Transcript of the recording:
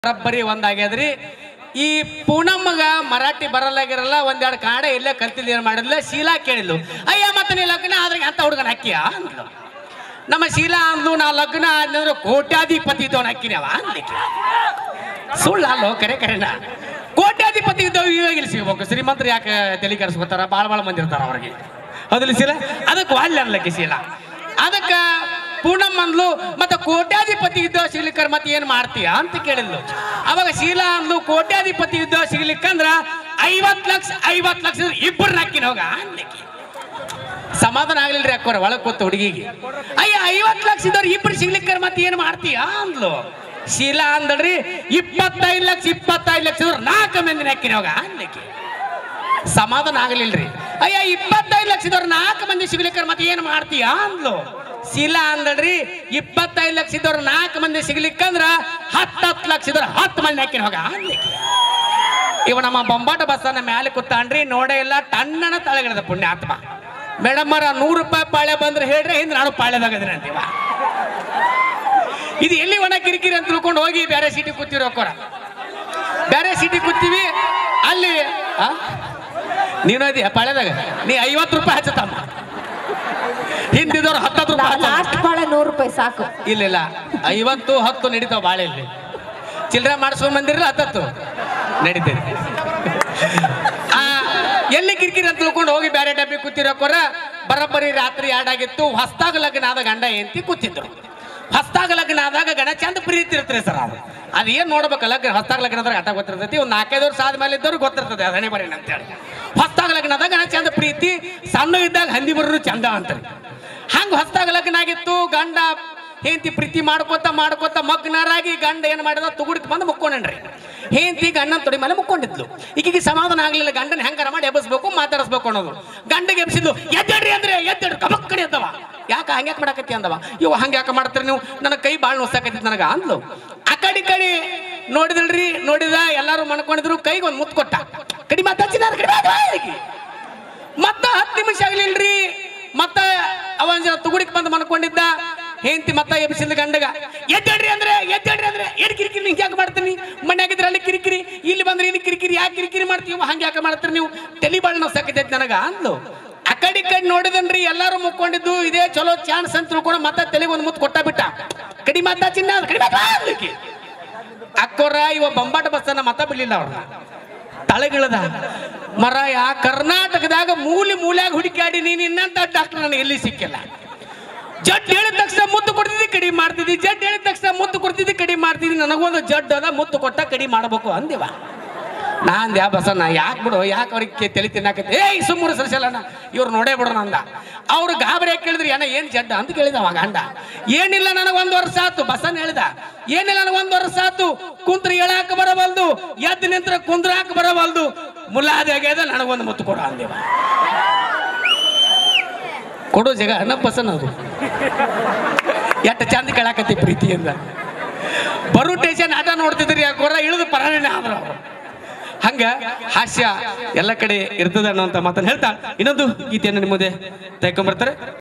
ಬರಬ್ಬರಿ ಒಂದಾಗ್ಯದ್ರಿ. ಈ ಪೂನಮ್ಮಗ ಮರಾಠಿ ಬರಲ್ಲಾಗಿರಲ್ಲ, ಒಂದೆರಡು ಕಾಡ ಇಲ್ಲೇ ಕಲ್ತಿಲ್ಲ, ಏನು ಮಾಡಿದ್ಲ, ಶೀಲಾ ಕೇಳಿದ್ಲು, ಅಯ್ಯ ಮತ್ತೆ ನೀ ಲಗ್ನ ಆದ್ರೆ ಅಂತ ಹುಡುಗನ ಹಾಕಿಯ ಅಂದ್ಲು. ನಮ್ಮ ಶೀಲಾ ಅಂದ್ಲು, ನಾ ಲಗ್ನ ಆದ್ನಂದ್ರೆ ಕೋಟ್ಯಾಧಿಪತಿ ಇದ್ದವನ್ ಹಾಕಿನವ ಅಂದ್ಲಿಕ್ಕೆ. ಸುಳ್ಳು ಅಲ್ಲೋ, ಕರೆ ಕರೆನ ಕೋಟ್ಯಾಧಿಪತಿ ಇದ್ದವ್ ಇವಾಗ ಇಲ್ಲಿ ಸಿಗ್ಬೇಕು. ಶ್ರೀಮಂತರು ಯಾಕೆ ತಲೆ ಕೆಡಿಸ್ಕೊತಾರ, ಭಾಳ ಮಂದಿ ಇರ್ತಾರ ಅವ್ರಿಗೆ, ಹೌದಿಲ್ಲ ಶೀಲಾ? ಅದಕ್ಕೆ ವಾಲ್ಯ ಅನ್ಲಕ್ಕೆ ಶೀಲಾ. ಅದಕ್ಕೆ ಪೂನಮ್ಮ ಅಂದ್ಲು, ಮತ್ತೆ ಕೋಟ್ಯಾಧಿಪತಿ ಇದ್ದವ ಸಿಗ್ಲಿಕ್ಕರ್ ಮತ್ತೆ ಏನ್ ಮಾಡ್ತೀಯ ಅಂತ ಕೇಳಿದ್ಲು. ಅವಾಗ ಶೀಲಾ ಅಂದ್ಲು, ಕೋಟ್ಯಾಧಿಪತಿ ಇದ್ದವ ಸಿಗ್ಲಿಕ್ಕಂದ್ರ 50 ಲಕ್ಷ ಇಬ್ಬರು ಹಾಕಿನ ಹೋಗ ಅನ್ಲಿಕ್ಕೆ. ಸಮಾಧಾನ ಆಗ್ಲಿಲ್ರಿ ಅಕ್ಕೋರ ಒಳಗ್ ಕೂತು ಹುಡುಗಿಗೆ. ಅಯ್ಯ 50 ಲಕ್ಷ ಇದ್ದವ್ರು ಇಬ್ಬರು ಸಿಗ್ಲಿಕ್ಕರ್ ಮತ್ತೆ ಏನ್ ಮಾಡ್ತೀಯ ಅಂದ್ಲು. ಶೀಲಾ ಅಂದಳ್ರಿ, 25 ಲಕ್ಷ ಇದ್ದವ್ರು 4 ಮಂದಿನ ಹಾಕಿನ ಹೋಗ ಅನ್ಲಿಕ್ಕೆ. ಸಮಾಧಾನ ಆಗ್ಲಿಲ್ರಿ. ಅಯ್ಯ 25 ಲಕ್ಷ ಇದ್ದವ್ರು 4 ಮಂದಿ ಸಿಗ್ಲಿಕ್ಕರ್ ಮತ್ತೆ ಏನ್ ಮಾಡ್ತೀಯ ಅಂದ್ಲು. ಶೀಲಾ ಅಂದಳ್ರಿ, 25 ಲಕ್ಷ ಇದ್ದವ್ರು 4 ಮಂದಿ ಸಿಗ್ಲಿಕ್ಕಂದ್ರ 10 ಲಕ್ಷ ಇದ್ದವ್ರು 10 ಮಂದಿ ಹಾಕಿನ ಹೋಗ ಅನ್ಲಿಕ್ಕೆ. ಇವ ನಮ್ಮ ಬೊಂಬಾಟ ಬಸ್ಸನ್ನ ಮ್ಯಾಲೆ ಕೂತಾನ್ರಿ, ನೋಡೇ ಇಲ್ಲ, ಟಣ್ಣನ ತಳಗಿಡದ ಪುಣ್ಯಾತ್ಮ. ಮೇಡಮ್ ಅವರ 100 ರೂಪಾಯಿ ಪಾಳೆ ಬಂದ್ರೆ ಹೇಳ್ರಿ, ಹಿಂದೆ ನಾನು ಪಾಳ್ಯದಾಗದಿನ ಅಂತೀವ. ಇದು ಎಲ್ಲಿ ಒಣ ಕಿರಿಕಿರಿ ಅಂತ ತಿಳ್ಕೊಂಡು ಹೋಗಿ ಬೇರೆ ಸೀಟಿ ಕೂತಿರೋ ಅಕ್ಕೋರ. ಬೇರೆ ಸೀಟಿ ಕೂತೀವಿ ಅಲ್ಲಿ. ನೀನು ಇದೀಯ ಪಾಳ್ಯದಾಗ, ನೀ 50 ರೂಪಾಯಿ ಹಚ್ಚತಮ್ಮ, ಹಿಂದಿದವ್ರು 10 ರೂಪಾಯಿ. 100 ರೂಪಾಯಿ ಸಾಕು. ಇಲ್ಲ 50 10 ನಡೀತಾವ ಬಾಳೆ. ಇಲ್ಲಿ ಚಿಲ್ಲರೆ ಮಾಡಿಸ್ಕೊಂಡ್ ಬಂದಿರಲ್ಲ, 10 ನಡೀತೇನೆ. ಎಲ್ಲಿ ಕಿರಿಕಿರಿ ಅಂತ ತಿಳ್ಕೊಂಡು ಹೋಗಿ ಬೇರೆ ಡಬ್ಬಿ ಕೂತಿರೋಕೋರ. ಬರೋಬ್ಬರಿ ರಾತ್ರಿ 2 ಆಗಿತ್ತು. ಹೊಸ್ದಾಗ ಲಗ್ನ ಆದ ಗಂಡ ಹೆಂಡತಿ ಕೂತಿದ್ರು. ಹೊಸ್ದಾಗ ಲಗ್ನ ಆದಾಗ ಗಣ ಚಂದ ಪ್ರೀತಿ ಇರ್ತಾರೆ ಸರ್. ಅದು ಏನು ನೋಡ್ಬೇಕಲ್ಲ, ಹೊಸ್ದಾಗ ಲಗ್ನದಾಗ ಆಟ ಗೊತ್ತಿರ್ತೈತಿ. ಒಂದು 4-5 ವರ್ಷ ಆದ್ಮೇಲೆ ಇದ್ದವ್ರು ಗೊತ್ತಿರ್ತದೆ ಅದನ್ನೇ ಬರೀನ ಅಂತೇಳಿ. ಹೊಸ್ದಾಗ ಲಗ್ನ ಆದಾಗ ಗಣ ಚಂದ ಪ್ರೀತಿ, ಸಣ್ಣ ಇದ್ದಾಗ ಹಂದಿ ಬರೋರು ಚಂದ ಅಂತಾರೆ. ಹಂಗೆ ಹೊಸ್ದಾಗ ಲಗ್ನ ಆಗಿತ್ತು. ಗಂಡ ಹೆಂಡತಿ ಪ್ರೀತಿ ಮಾಡ್ಕೋತ ಮಗ್ನರಾಗಿ ಗಂಡ ಏನು ಮಾಡಿದ, ತುಗುಡಿತ್ ಬಂದು ಮುಕ್ಕೊಂಡ್ರಿ. ಹೆಂಡತಿ ಗಂಡನ ತೊಡಿ ಮೇಲೆ ಮುಕ್ಕೊಂಡಿದ್ಲು. ಈಗಿಗೆ ಸಮಾಧಾನ ಆಗ್ಲಿಲ್ಲ. ಗಂಡನ ಹೆಂಗಾರ ಮಾಡಿ ಎಬ್ಬಿಸ್ಬೇಕು, ಮಾತಾಡಿಸ್ಬೇಕು ಅನ್ನೋದು. ಗಂಡಗೆ ಎಬ್ಸಿದ್ಲು, ಎದ್ದೇಳ್ರಿ ಅಂದ್ರೆ ಎದ್ದೇಳ್ರಿ, ಕಬಕ್ ಕಡೆ ಅಂತವ. ಯಾಕೆ ಹಂಗ್ಯಾಕೆ ಮಾಡಕತ್ತಿ ಅಂದವ. ಇವ ಹಂಗೆ ಯಾಕೆ ಮಾಡ್ತೀರಿ ನೀವು, ನನ್ನ ಕೈ ಭಾಳ ನೋಸಾಕೈತಿ ನನಗ ಅಂದ್ಲು. ಆ ಕಡೆ ನೋಡಿದಲ್ರಿ, ನೋಡಿದ ಎಲ್ಲಾರು ಮನ್ಕೊಂಡಿದ್ರು. ಕೈಗೆ ಒಂದು ಮುತ್ತು ಕೊಟ್ಟ. ಕಡಿ ಮಾತಾಡ್ಸಿದ ಮತ್ತ 10 ನಿಮಿಷ ಆಗ್ಲಿಲ್ರಿ. ಮತ್ತ ಅವನ್ ತುಗುಡಿಗೆ ಬಂದು ಮನ್ಕೊಂಡಿದ್ದ. ಹೆಂಡತಿ ಮತ್ತ ಎಬ್ಸಿದ ಗಂಡಗ, ಎದ್ದೇಳ್ರಿ ಅಂದ್ರೆ ಏನ್ ಕಿರಿಕಿರಿ, ಹಿಂಗೆ ಯಾಕೆ ಮಾಡ್ತೀನಿ, ಮನ್ಯಾಗಿದ್ರೆ ಅಲ್ಲಿ ಕಿರಿಕಿರಿ, ಇಲ್ಲಿ ಬಂದ್ರೆ ಇಲ್ಲಿ ಕಿರಿಕಿರಿ, ಯಾಕೆ ಕಿರಿಕಿರಿ ಮಾಡ್ತೀವಿ, ಹಂಗೆ ಯಾಕೆ ಮಾಡ್ತೀರಿ ನೀವು, ತಲೆ ಬಾಳ ನಾವು ಸಾಕೈತೈತಿ ನನಗ ಅಂದ್ಲು. ಆ ಕಡೆ ನೋಡಿದನ್ರಿ, ಎಲ್ಲಾರು ಮುಕ್ಕೊಂಡಿದ್ದು. ಇದೇ ಚಲೋ ಚಾನ್ಸ್ ಅಂತ ತಿಳ್ಕೊಂಡು ಮತ್ತೆ ತಲೆಗೆ ಒಂದು ಮುತ್ತು ಕೊಟ್ಟ ಬಿಟ್ಟ. ಕಡಿ ಮಾತಾ ಚಿನ್ನ ಕಡಿಮೆ ಅಕ್ಕೋರ. ಇವ ಬೊಂಬಾಟ ಬಸ್ಸನ್ನ ಮತ ಬಿಡ್ಲಿಲ್ಲ ಅವ್ರನ್ನ. ತಳಗಿಳದ ಮರಾಯ ಕರ್ನಾಟಕದಾಗ ಮೂಲ್ಯಾಗ ಹುಡುಕಾಡಿ ನೀನು ಇನ್ನಂತ ಡಾಕ್ಟರ್ ನನಗೆ ಎಲ್ಲಿ ಸಿಕ್ಕಿಲ್ಲ. ಜಡ್ ಹೇಳಿದ ತಕ್ಷಣ ಮುತ್ತು ಕೊಡ್ತಿದ್ದಿ, ಕಡಿಮೆ ಮಾಡ್ತಿದ್ದಿ. ಜಡ್ ಹೇಳಿದ ತಕ್ಷಣ ಮುತ್ತು ಕೊಡ್ತಿದ್ದಿ, ಕಡಿಮೆ ಮಾಡ್ತಿದ್ದಿ. ನನಗೊಂದು ಜಡ್ ಅದ, ಮುತ್ತು ಕೊಟ್ಟ ಕಡಿಮೆ ಮಾಡ್ಬೇಕು ಅಂದಿವ. ನಾಂದ ಯಾ ಬಸಣ್ಣ, ಯಾಕೆ ಬಿಡು, ಯಾಕೆ ಅವ್ರಿಗೆ ತಲೆ ತಿನ್ನಾಕೈತಿ, ಸುಮ್ಮನೆ ಸರಿಸಲ್ಲಣ್ಣ, ಇವ್ರು ನೋಡೇ ಬಿಡೋಣ ಅಂದ. ಅವ್ರು ಗಾಬರಿ ಕೇಳಿದ್ರಿ, ಅಣ್ಣ ಏನ್ ಜಡ್ಡ ಅಂತ ಕೇಳಿದವ ಗಂಡ. ಏನಿಲ್ಲ, ನನಗೆ 1 ವರ್ಷ ಆತು. ಬಸಣ್ಣ ಹೇಳಿದ, ಏನಿಲ್ಲ, ನನಗೆ 1 ವರ್ಷ ಆತು. ಕುಂತ್ರ ಹೇಳಾಕ ಬರಬಲ್ದು, ಎದ್ದು ನಿಂತ್ರ ಕುಂದ್ರಾಕ ಬರಬಲ್ದು, ಮುಲಾದಿ ಆಗ್ಯದ, ನನಗೊಂದು ಮುತ್ತು ಕೊಡ ಅಂದೇವ. ಕೊಡೋ ಜಗ ಅನ್ನ ಬಸಣ್ಣ. ಅದು ಎಟ್ಟ ಚಂದ ಕೇಳಾಕತ್ತಿ ಪ್ರೀತಿಯಿಂದ. ಬರು ಟೇಷನ್ ಆಟ ನೋಡ್ತಿದ್ರಿ ಯಾಕೋರ, ಇಳಿದು ಪರಾಣೆ ಆದ್ರ ಅವರು. ಹಂಗ ಹಾಸ್ಯ ಎಲ್ಲ ಕಡೆ ಇರ್ತದ ಅನ್ನೋಂಥ ಮಾತನ್ನು ಹೇಳ್ತಾ ಇನ್ನೊಂದು ಗೀತೆಯನ್ನು ನಿಮ್ಮ ಮುಂದೆ ತೆಗೆದುಕೊಂಡ್ಬರ್ತಾರೆ.